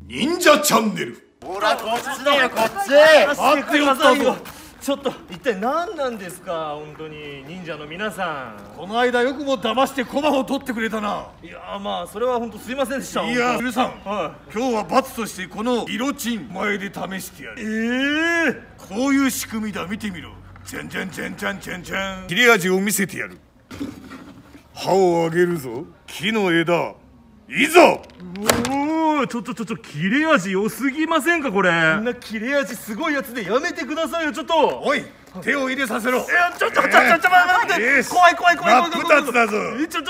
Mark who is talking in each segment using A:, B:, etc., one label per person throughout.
A: 忍者チャンネル。
B: ほらこっちだよこっち。
C: 待ってくださいよ。ちょっと一体何なんですか本当に忍者の皆さん。
A: この間よくも騙してコマを取ってくれたな。
C: いやまあそれは本当すいませんでした。
A: いや古さん、
C: は
A: 今日は罰としてこの色チン前で試してやる。こういう仕組みだ、見てみろ。チャンチャンチャンチャンチャンチャン。切れ味を見せてやる。刃を上げるぞ、木の枝。いざ。
C: おお、ちょっと切れ味良すぎませんかこれ。こんな切れ味すごいやつでやめてくださいよちょっと。
A: おい、手を入れさせろ。
C: ちょっと待って、怖い
A: 真っ二つだぞ。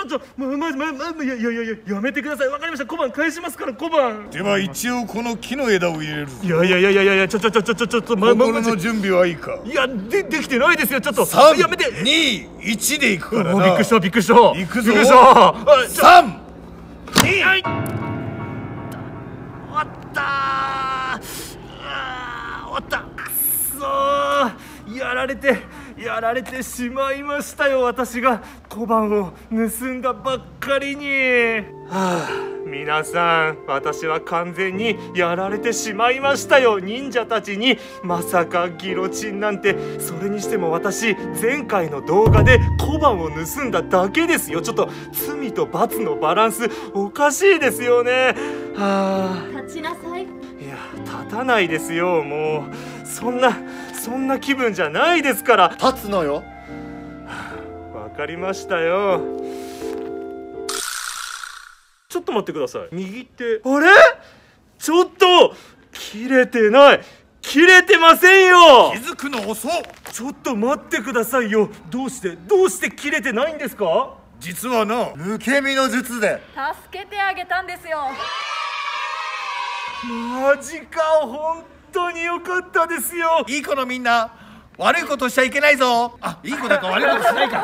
C: やめてください。わかりました。小判返しますから小判。
A: では一応この木の枝を入れるぞ。
C: いやちょっと
A: 心の準備はいいか。
C: いやできてないですよ。ちょっと
A: 3、
C: やめて。
A: 2、1でいくからな。
C: びっくりした
A: いくぞ。3、2。
C: 終わった終わった。くそー、やられてしまいましたよ。私が小判を盗んだばっかりに。皆さん、私は完全にやられてしまいましたよ、忍者たちに。まさかギロチンなんて。それにしても私、前回の動画で小判を盗んだだけですよ。ちょっと罪と罰のバランスおかしいですよね。
D: 立ちなさい。
C: いや、立たないですよ。もうそんな気分じゃないですから。
B: 立つのよ。
C: わかりましたよ。ちょっと待ってください。右手、あれ、ちょっと切れてない。切れてませんよ。
A: 気づくの遅っ。
C: ちょっと待ってくださいよ。どうして切れてないんですか？
A: 実はな、
B: 抜け身の術で
D: 助けてあげたんですよ。
C: マジか、本当に良かったですよ。
A: いい子のみんな、悪いことしちゃいけないぞ。あ、いい子だか悪いことしないか。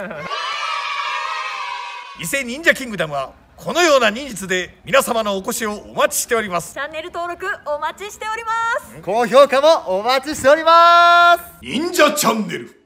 A: 伊勢忍者キングダムはこのような忍術で皆様のお越しをお待ちしております。
D: チャンネル登録お待ちしております。
B: 高評価もお待ちしております。
A: 忍者チャンネル。